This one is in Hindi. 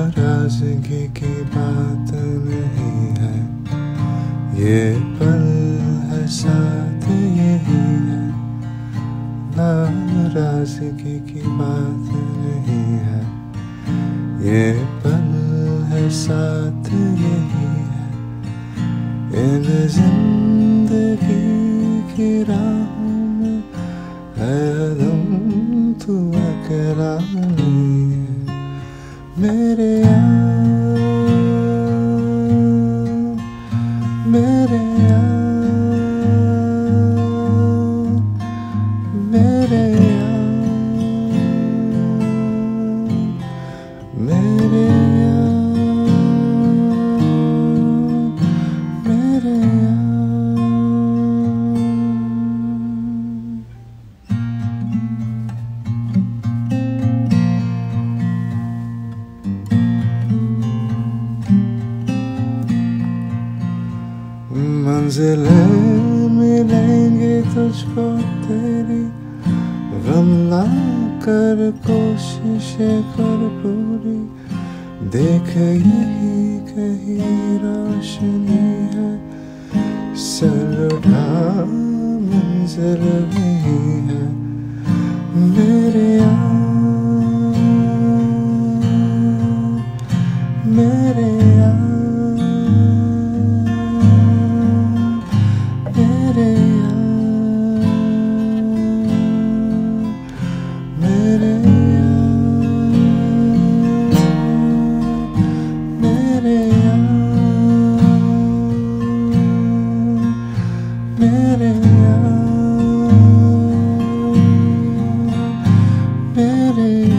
नाराजगी की बात नहीं है, ये पल है साथ यही है। नाराजगी की बात नहीं है, ये पल है साथ यही है। इन जिंदगी की राहों में है दम, तू अकेला नहीं है मेरे यार, मेरे यार, मेरे यार, मेरे यार, मेरे यार। मंजिलें मिलेंगी तुझको तेरी, गम ना कर कोशिशें कर पूरी। देख यही कहीं रोशनी है, सर उठा मंजिल वही है मेरे यार, मेरे यार, मेरे यार, मेरे यार, मेरे यार, मेरे यार, मेरे